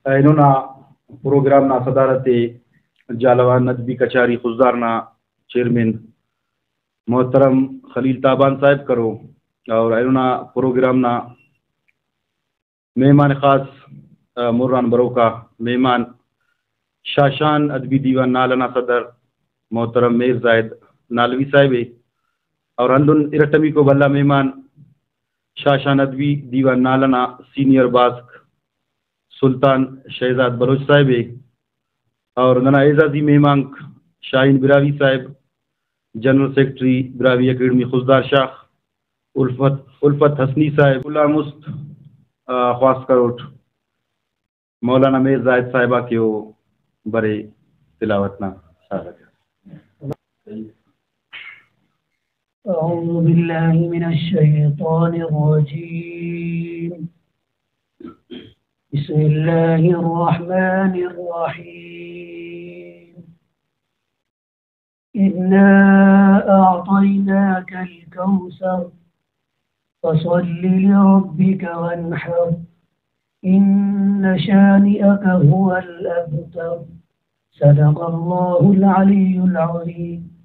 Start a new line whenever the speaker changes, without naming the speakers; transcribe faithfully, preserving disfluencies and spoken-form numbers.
اینونا programme نا صدارت جالوان ندبی کچاری خزدارنا chairman محترم خلیل تابان صاحب کرو اور اینونا پروگرام نا مہمان خاص مران بروکا مہمان شاشان ادبی دیوان نالنا صدر محترم میر زائد نالوی صاحب اور ہندن ارٹمی کو بلا مہمان شاشان ادبی دیوان نالنا سینئر باسک سلطان شہزاد بلوچ صاحب اور ننا اعزازی مہمان شاہین براوی صاحب general secretary Brahvi academy Khuzdar شاخ الفت الفت حسنی صاحب اللہ مست خواست کروٹ مولانا میر زائد صاحبہ کے وہ برے تلاوتنا
اعوذ باللہ من الشیطان الرجیم بسم اللہ الرحمن الرحیم انا اعطیناک الکوثر فصل لربک وانحر ان شانئک هو الابتر صدق اللہ العلی العظیم.